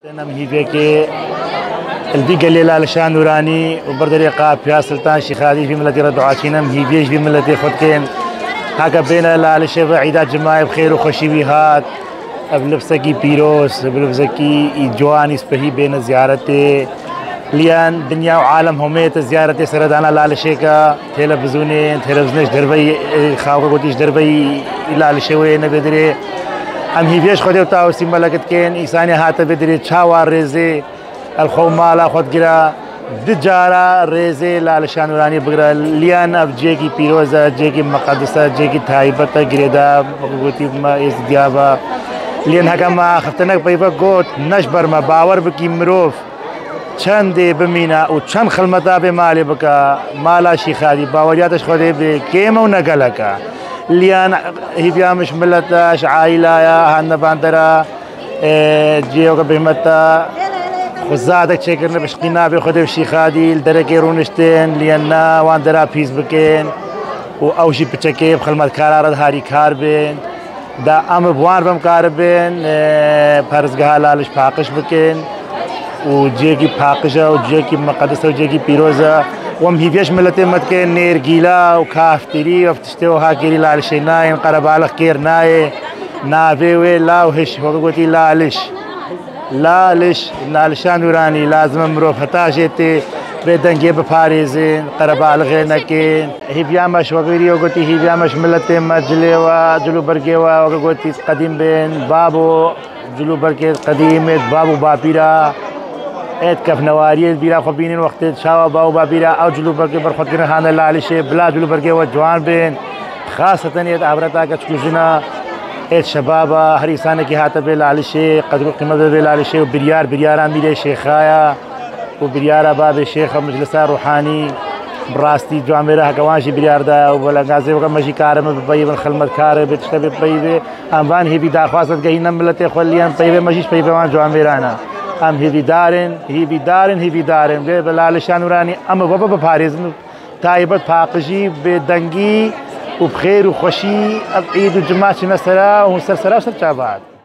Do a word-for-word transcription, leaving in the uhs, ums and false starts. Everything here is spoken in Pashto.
نم هي في البيقة اللي لالشان نوراني وبردري قاب يا سلطان شيخ هادي في ملتي ردو عاشينم هي بيش في ملتي خدكين هكا بين لالشة عيدات جماعي بخير وخشي بيهات بلبسكي بيروس بلبسكي جواني سبهي بين زيارتي ليان دنيا وعالم هميت زيارتي سردانا لالشيكا تلفزيونين تلفزيونش دربي خاوكا قوتيش دربي لالشوي نبدري ام هي بيش خدي وتاو سيمبلكت كين إنساني هاتا بدري تشاوار ريزي الخومالا خد جرا دجارا ريزي لالشان وراني بقرا ليان اب جيكي بيروزا جيكي مقدسة جيكي تايبتا جريدا بقوتي ما ازديابا ليان هكا ما خفتناك بيبا قوت نشبر ما باور بكي مروف چند بمينا و چند خلمتا بمالي بكا مالا شيخادي باورياتش خدي بكيما ونقلكا ليان هي بيامش ملتاش عائلة يا هانا باندرا جيوكا بهمتا خزادك شكرنا بشقينا بخدي بشيخادي الدركي رونشتين ليانا واندرا بيز بكين و اوشي بچكي بخلمت كارارد هاري كار بين دا ام بوان بم كار بين پرزگاه لالش پاقش بكين و جيكي پاقشا و جيكي مقدسة و جيكي بيروزا وم هي فيش ملتي متكي نير جيلا وكافتري وفتشتي وهاكيري لالشي ناين قربالخ كير ناي نافيوي لا وهش وقوتي لالش لالش لالشان وراني لازم مروف هتاشيتي بدنجي بفاريزين قربالخ نكين هي بيامش وغيري وقوتي هي بيامش ملتي مجلي وجلو برقيوا وقوتي قديم بين بابو جلو برقي قديم بابو بابيرا ات كف نواري بيرا خبينين وقت شاوا باو بابيرا او جلو برقي برخوت كنا هانا لالشي بلا جلو برقي وجوان بين خاصة ات عبرتا كتشكوزنا ات شبابا هريسانة كي هاتا بلالشي قدرو قيمة بلالشي وبريار برياران بيلي شيخايا وبريارا باب الشيخ مجلسا روحاني براستي جواميرا هكوانشي بريار دا ولا غازي وكا ماشي كارم ببيب الخلمت كارم بتشتبه ببيب امبان هي بيدا خواصت جهينا ملتي خوليان بيب ماشيش بيب وان جواميرانا ام هي بيدارن هي بيدارن هي بيدارن بلالشان وراني ام بابا بفاريزن تايبت فاقشي بدنگي وبخير وخشي عيد وجماعة نسرا وسرسرا وسرچابات